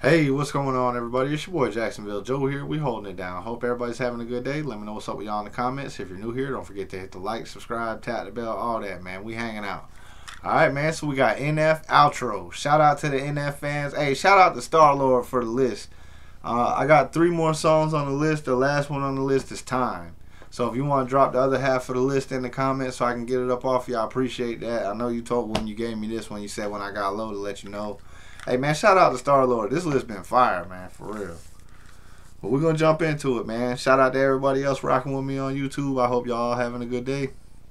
Hey, what's going on, everybody? It's your boy Jacksonville Joe here. We holding it down. Hope everybody's having a good day. Let me know what's up with y'all in the comments. If you're new here, don't forget to hit the like, subscribe, tap the bell, all that, man. We hanging out. Alright, man, so we got NF outro. Shout out to the NF fans. Hey, shout out to Star-Lord for the list. I got 3 more songs on the list. The last one on the list is Time. So if you want to drop the other half of the list in the comments so I can get it up off you, I appreciate that. I know you told when you gave me this one, you said when I got low to let you know. Hey, man, shout out to Star-Lord. This list been fire, man, for real. But we're going to jump into it, man. Shout out to everybody else rocking with me on YouTube. I hope y'all having a good day.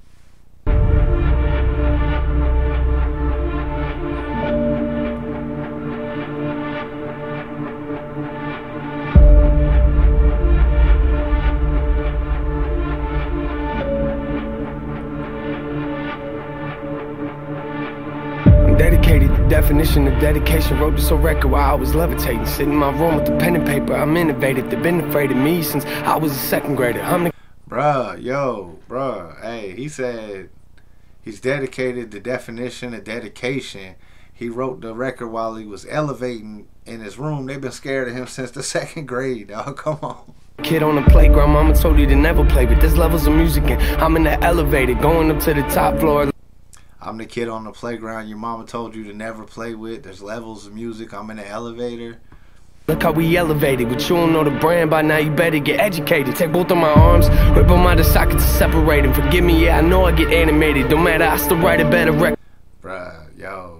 Dedicated, the definition of dedication. Wrote this on record while I was levitating. Sitting in my room with the pen and paper. I'm innovative. They've been afraid of me since I was a second grader. I'm the Bruh, hey, he said he's dedicated, the definition of dedication. He wrote the record while he was elevating in his room. They've been scared of him since the 2nd grade, dog. Come on. Kid on the playground, mama told you to never play, but there's levels of music and I'm in the elevator, going up to the top floor. I'm the kid on the playground your mama told you to never play with. There's levels of music. I'm in the elevator. Look how we elevated. But you don't know the brand by now. You better get educated. Take both of my arms, rip them out of sockets and separate them. Forgive me, yeah, I know I get animated. Don't matter, I still write a better record. Bruh,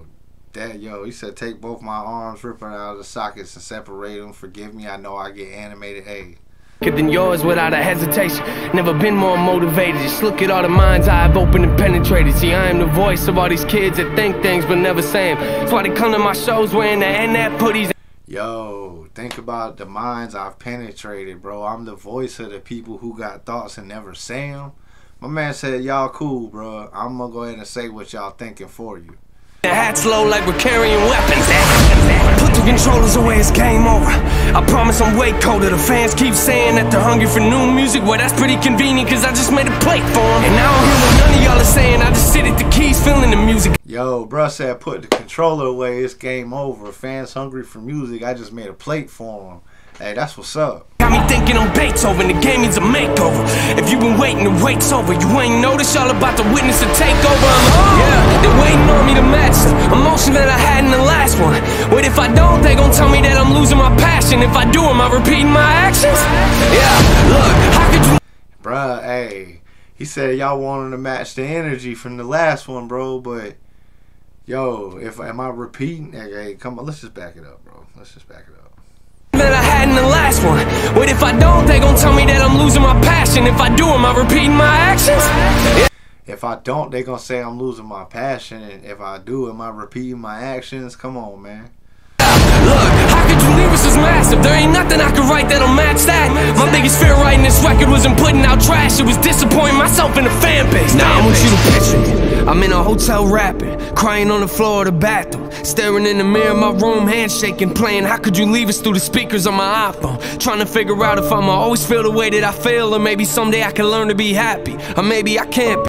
he said take both my arms, rip them out of the sockets and separate them. Forgive me, I know I get animated. Hey. Than yours without a hesitation. Never been more motivated. Just look at all the minds I've opened and penetrated. See, I am the voice of all these kids that think things but never say them. That's why they come to my shows wearing the NF hoodies. Yo, think about the minds I've penetrated, bro. I'm the voice of the people who got thoughts and never say them. My man said, y'all cool, bro. I'm gonna go ahead and say what y'all thinking for you. The hat's low like we're carrying weapons. Put the controllers away, it's game over. I promise I'm way colder. The fans keep saying that they're hungry for new music. Well, that's pretty convenient, cause I just made a plate for them. And I don't hear what none of y'all are saying. I just sit at the keys feeling the music. Yo, bruh said put the controller away, it's game over. Fans hungry for music, I just made a plate for them. Hey, that's what's up. Got me thinking I'm Beethoven, the game needs a makeover. If you've been waiting, the wait's over. You ain't noticed y'all about to witness a takeover. Yeah, they're waiting on me to match the emotion that I had in the last one. What if I don't? They gon' tell me that I'm losing my passion. If I do, am I repeating my actions? Yeah, look, how could you... Bruh, hey, he said y'all wanted to match the energy from the last one, bro, but... Yo, am I repeating? Hey, come on, let's just back it up, bro. Let's just back it up. That I had in the last one. What if I don't? They gon' tell me that I'm losing my passion. If I do, am I repeating my actions? Yeah. If I don't, they gon' say I'm losing my passion. And if I do, am I repeating my actions? Come on, man. Look, how could you leave us as massive? There ain't nothing I could write that'll match that. My biggest fear writing this record wasn't putting out trash. It was disappointing myself in the fan base. Now I want you to picture me. I'm in a hotel rapping, crying on the floor of the bathroom, staring in the mirror of my room, handshaking, playing How Could You Leave Us through the speakers on my iPhone. Trying to figure out if I'ma always feel the way that I feel, or maybe someday I can learn to be happy, or maybe I can't.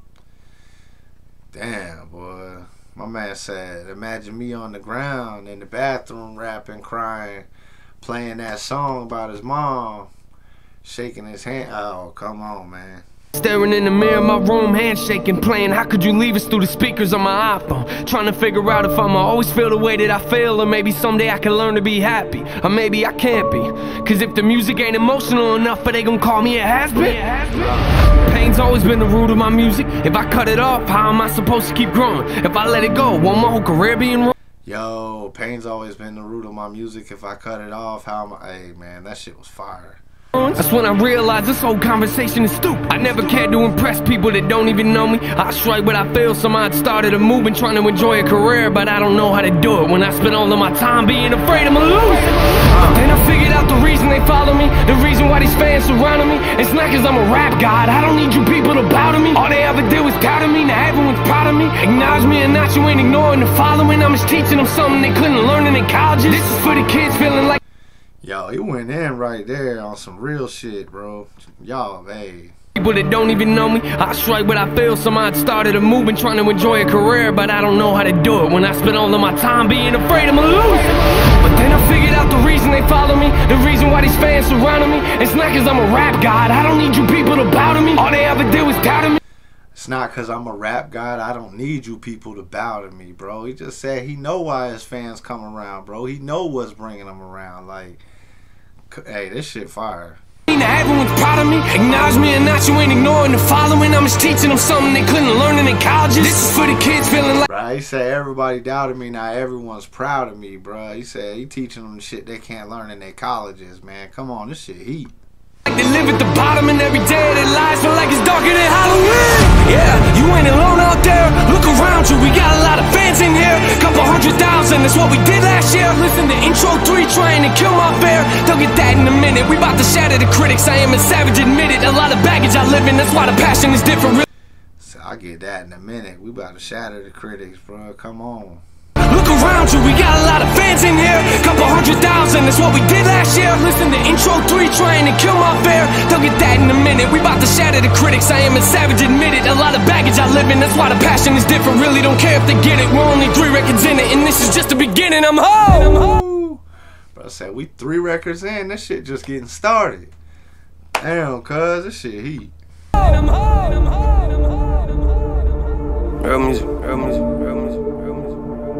Damn, boy. My man said, imagine me on the ground in the bathroom rapping, crying, playing that song about his mom, shaking his hand. Oh, come on, man. Staring in the mirror of my room, handshaking, playing How Could You Leave Us through the speakers on my iPhone. Trying to figure out if I'ma always feel the way that I feel, or maybe someday I can learn to be happy, or maybe I can't be. Cause if the music ain't emotional enough, they gon' call me a has-been. Pain's always been the root of my music. If I cut it off, how am I supposed to keep growing? If I let it go, won't my whole career be in ruin? Yo, pain's always been the root of my music. If I cut it off, how am I? Hey, man, that shit was fire. That's when I realized this whole conversation is stupid. I never cared to impress people that don't even know me. I strike what I feel, so I started a movement trying to enjoy a career, but I don't know how to do it when I spend all of my time being afraid I'ma lose. Then I figured out the reason they follow me, the reason why these fans surrounding me. It's not cause I'm a rap god, I don't need you people to bow to me. All they ever did was doubt me, now everyone's proud of me. Acknowledge me and not you ain't ignoring the following. I'm just teaching them something they couldn't learn in colleges. This is for the kids feeling like... Yo, he went in right there on some real shit, bro. Y'all, hey. People that don't even know me, I strike what I feel. Somebody started a movement trying to enjoy a career, but I don't know how to do it when I spend all of my time being afraid I'ma lose. But then I figured out the reason follow me. The reason why these fans surrounding me, it's not cause I'm a rap god. I don't need you people to bow to me. All they ever did was doubt me. It's not because I'm a rap god. I don't need you people to bow to me, bro. He just said he know why his fans come around, bro. He know what's bringing them around. Like, hey, this shit fire. Now everyone's proud of me. Acknowledge me and not you ain't ignoring the following. I'm just teaching them something they couldn't learn in colleges. This is for the kids feeling like... Right, he said everybody doubted me. Now everyone's proud of me, bro. He said he teaching them shit they can't learn in their colleges, man. Come on, this shit heat. Like they live at the bottom and every day their lives feel like it's darker than Halloween. Yeah, you ain't alone out there. Look around you, we got a lot of fans in here. Couple 100,000, that's what we did last year. Listen to intro 3 trying to kill my fear. They'll get that in a minute. We about to shatter the critics. I am a savage, admit it. A lot of baggage I live in, that's why the passion is different. So I'll get that in a minute. We about to shatter the critics, bro. Come on. Look around you, we got a lot of fans in here. Couple 100,000, that's what we did last year. Listen to intro 3 trying to kill my fear. They'll get that in a minute. We about to shatter the critics. I am a savage, admit it. A lot of baggage I live in, that's why the passion is different. Really don't care if they get it. We're only 3 records in it, and this is just the beginning. I'm home. Bro, I said we 3 records in. This shit just getting started. Damn, cuz this shit heat. Real music, real music, real music, real music.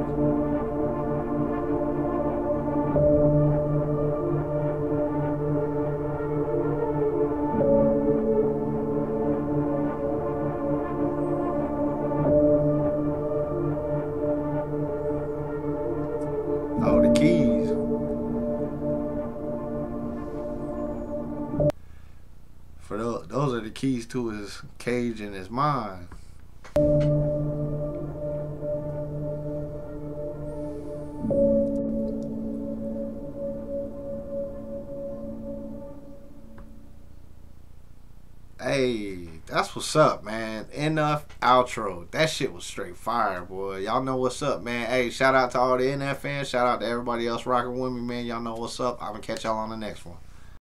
Oh, the keys. For those are the keys to his cage and his mind. Hey, that's what's up, man. Enough outro. That shit was straight fire, boy. Y'all know what's up, man. Hey, shout out to all the NF fans. Shout out to everybody else rocking with me, man. Y'all know what's up. I'm gonna catch y'all on the next one.